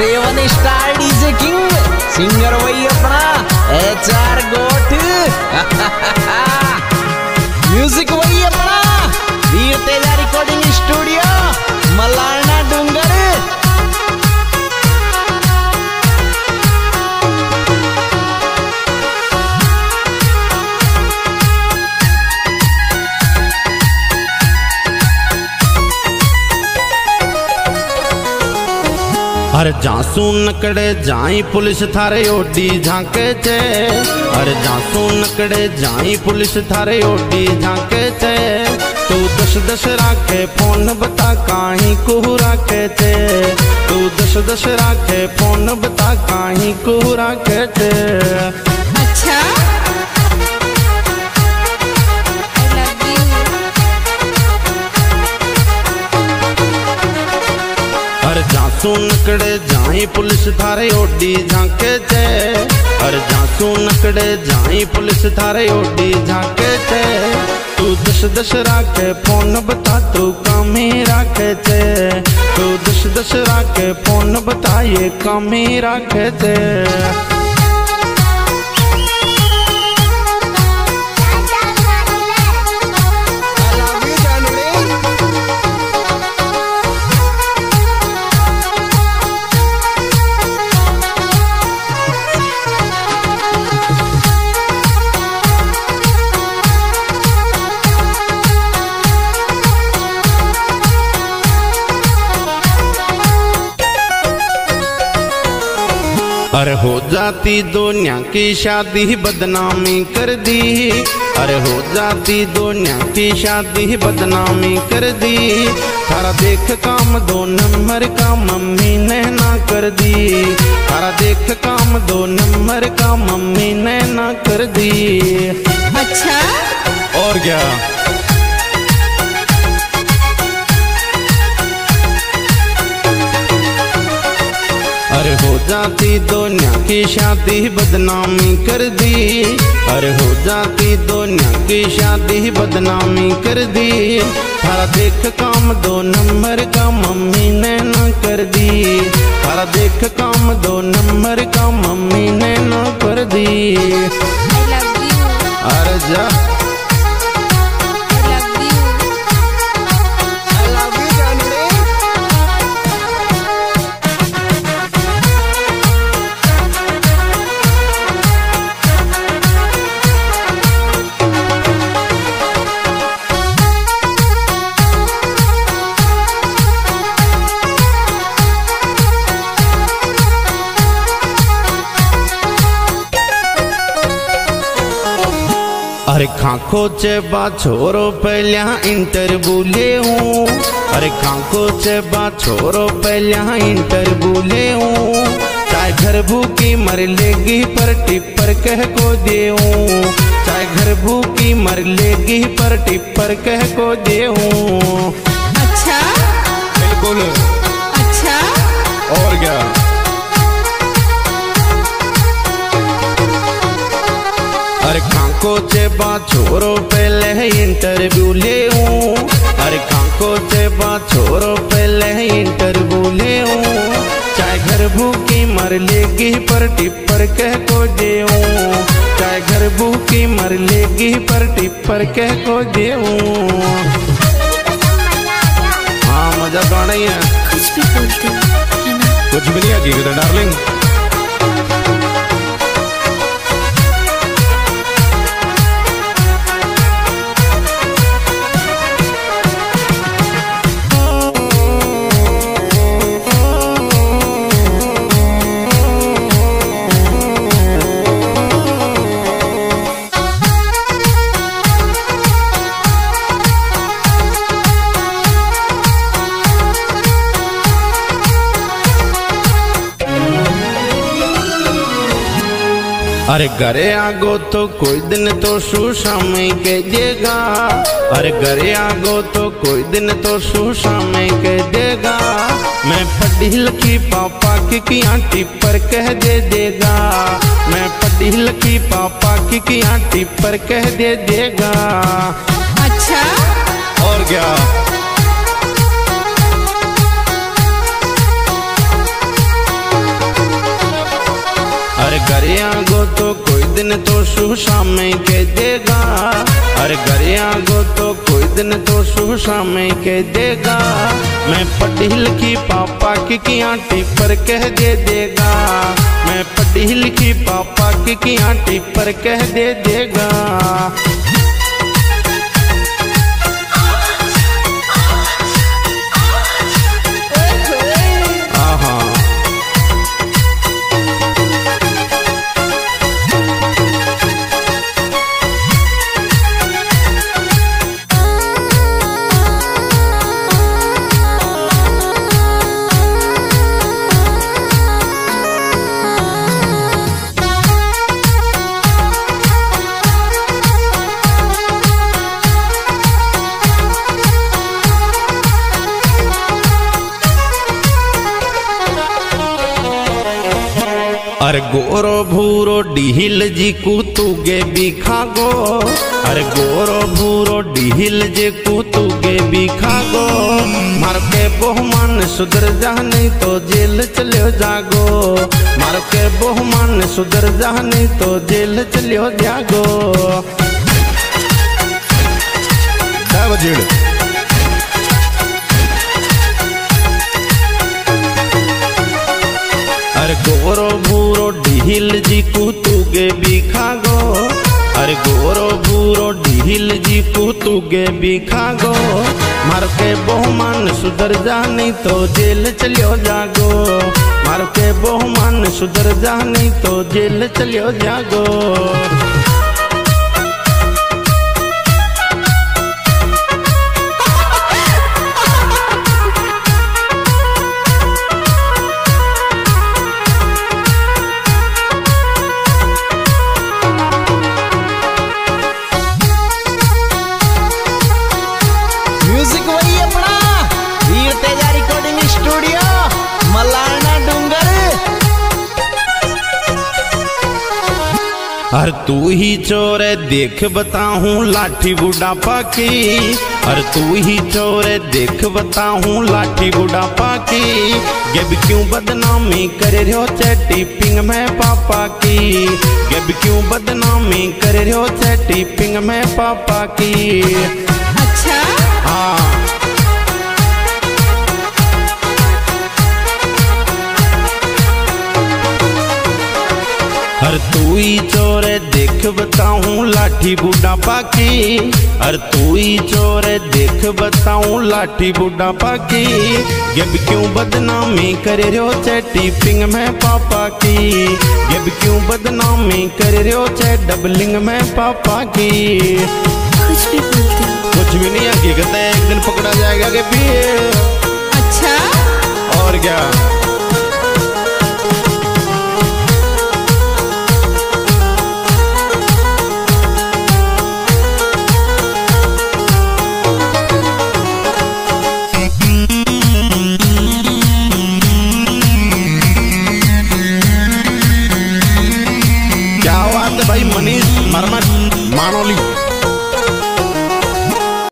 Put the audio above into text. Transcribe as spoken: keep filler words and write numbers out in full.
Seven star DJ king singer वही अपना H R goat music वही अपना वीर तेजा रिकॉर्डिंग स्टूडियो मलारना डूंगर। अरे जासू नकड़े जाई पुलिस थारे ओडी झांके चे। अरे जासू नकड़े जाई पुलिस थारे ओडी झांके चे। तू दस दस राखे फोन बता काहीं कुहू राखे चे। तू दस दस राखे फोन बता काहीं कुहू राखे चे। अच्छा अरे जासू नकड़े जाई पुलिस थारे ओडी झांके चे। अरे जासू नकड़े जाई पुलिस थारे ओडी झांके चे। तू दस दस राखे फोन बता तू कामी राखे चे। तू दस दस राखे फोन बता ये कामी राखे चे। अरे हो जाती दुनिया की शादी बदनामी कर दी। अरे हो जाती दुनिया की शादी बदनामी कर दी। थारा देख काम दो नंबर का मम्मी ने ना कर दी। थारा देख काम दो नंबर का मम्मी ने ना कर दी। अच्छा और क्या अरे हो जाती दुनिया की शादी बदनामी कर दी। अरे हो जाती दुनिया की शादी बदनामी कर दी। थारा देख काम दो नंबर का मम्मी ने न कर दी। थारा देख काम दो नंबर का मम्मी ने न कर दी। I love you. अरे जा अरे खाको चे बा छोरो पहलिया इंटरव्यू ले हूँ। अरे खाको चे बा छोरो पहलिया इंटरव्यू ले हूँ। चाहे घर भूखी मर लेगी पर टिप्पर कह को दे हूँ। चाहे घर भूखी मर लेगी पर टिप्पर कह को दे हूँ। अच्छा बिल्कुल अच्छा और क्या अरे खाको चे बा छोरो पहले इंटरव्यू ले हूँ। अरे खाको चे बा छोरो पहले इंटरव्यू ले हूँ। चाहे घर भूखी मर लेगी पर टिप्पर कह को दे हूँ। चाहे घर भूखी मर लेगी पर टिप्पर कह को दे हूँ। हाँ मजा तो आना ही है। कुछ भी बोलते हो है ना। कुछ भी नहीं हकीकत डार्लिंग। अरे घरे आगो तो कोई दिन तो सुशाम के देगा। अरे घरे आगो तो कोई दिन तो सुशाम के देगा। मैं पढ़ी लिखी पापा की किया टिप्पर कह दे देगा। मैं पढ़ी लिखी पापा की किया टिप्पर कह दे देगा। अच्छा और क्या दिन तो शु शाम में कह देगा, अरे घर आगो तो कोई दिन तो शु शाम में कह देगा। मैं पढ़ी लिखी पापा की की आंटी पर कह दे देगा, मैं पढ़ी लिखी पापा की की आंटी पर कह दे देगा। अरे गोरो भूरो ढील जी कुतुगे भी खागो, अरे गोरो भूरो ढील जी कुतुगे भी खागो। मार के बहुमान सुधर जा नहीं तो जेल चलियो जागो, मार के बहुमान सुधर जा नहीं तो जेल चलियो जागो। अरे गोरो भूरो ढील जी कुतुगे भी खागो, अरे गोरो भूरो ढील जी कुतुगे भी खागो। मार के बहुमान सुधर जा नहीं तो जेल चलियो जागो, मार के बहुमान सुधर जा नहीं तो जेल चलियो जागो। म्यूजिक वही अपना वीर तेजा रिकॉर्डिंग स्टूडियो मलारना डूंगर। अरे तू ही चोर है देख बताऊं लाठी बुढ़ापा की, अरे तू ही चोर है देख बताऊं लाठी बुढ़ापा की। गेब क्यों बदनामी कर रहे हो चैटिंग में पापा की, गेब क्यों बदनामी कर रहे हो चैटिंग में पापा की। अच्छा हाँ हर तू ही चोर है देख बताऊं लाठी बुढ़ापा की, हर तू ही चोर है देख बताऊं लाठी बुढ़ापा की। गेब क्यों बदनामी कर रहे हो चैटिंग में पापा की, गेब क्यों बदनामी कर रहे हो चैट डबलिंग में पापा की। कुछ भी बोलते हो। कुछ भी नहीं, हकीकत है एक दिन पकड़ा जाएगा कि भी। अच्छा और क्या। क्या बात है भाई मनीष मरमट मानोली।